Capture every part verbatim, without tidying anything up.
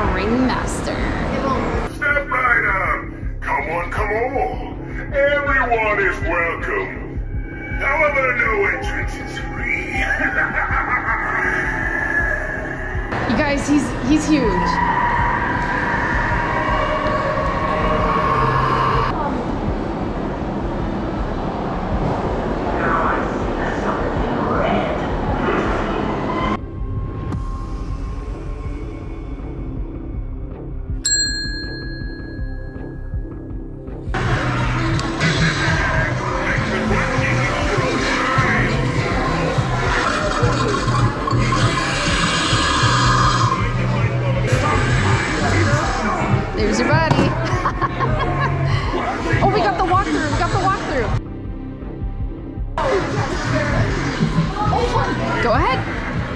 ringmaster. Step right up. Come on, come on. Everyone is welcome. However, no entrance is free. You guys, he's he's huge. There's your body. Oh, we got the walkthrough. We got the walkthrough. Go ahead.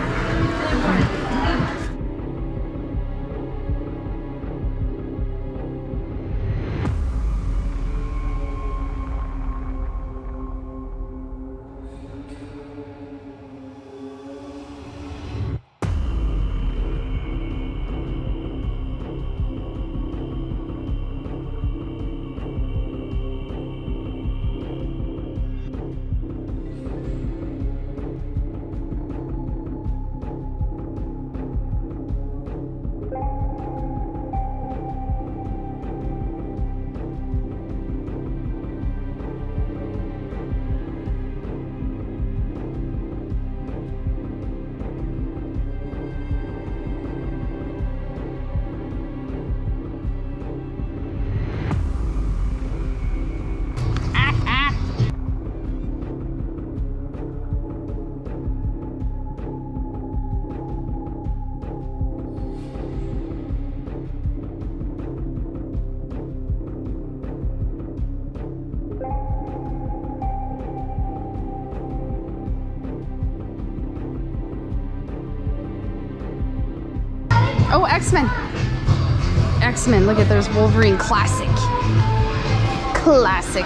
Oh, X-Men. X-Men, look at there's Wolverine Classic. Classic.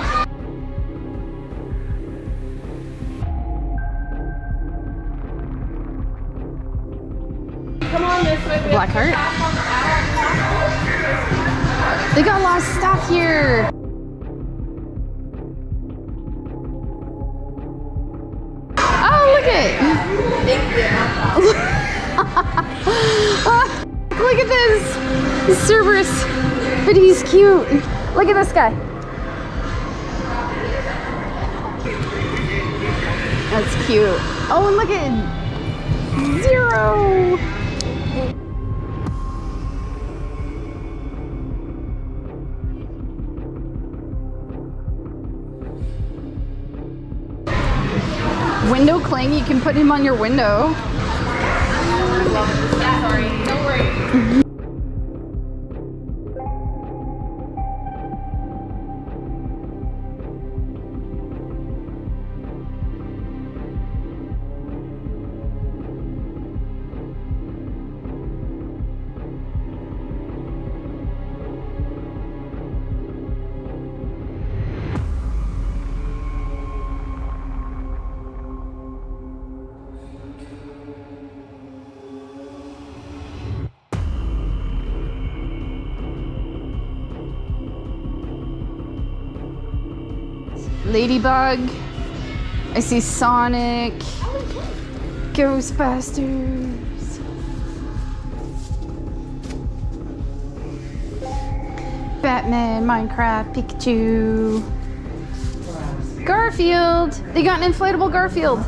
Come on this way. Blackheart. They got a lot of stuff here. Oh, look at it. Look at this. He's Cerberus, but he's cute. Look at this guy. That's cute. Oh, and look at Zero. Window cling, you can put him on your window. Sorry, don't worry. Ladybug. I see Sonic. Ghostbusters. Batman, Minecraft, Pikachu. Garfield. They got an inflatable Garfield.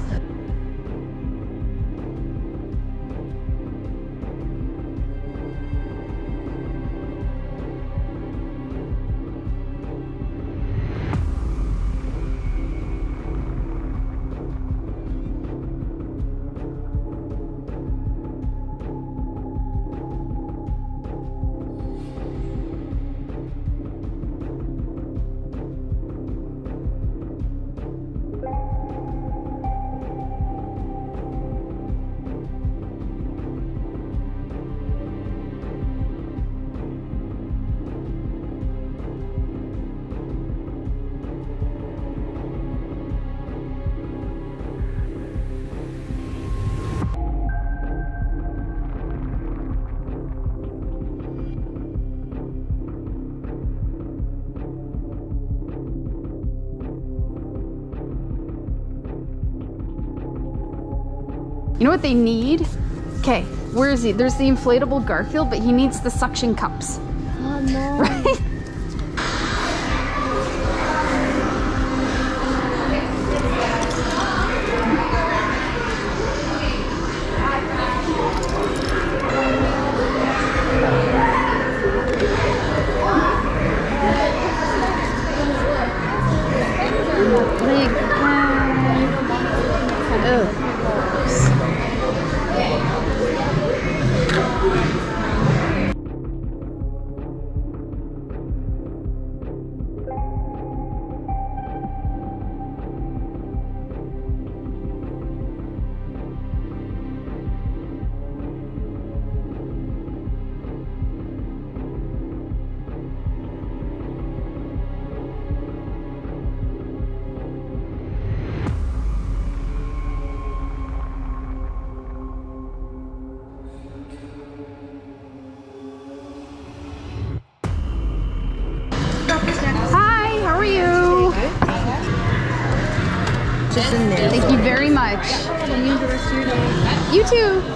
You know what they need? Okay, where is he? There's the inflatable Garfield, but he needs the suction cups. Oh no. Right? Big cat. Oh. Hi, how are you? Just in there. Thank you very much. Enjoy the rest of your day. You too.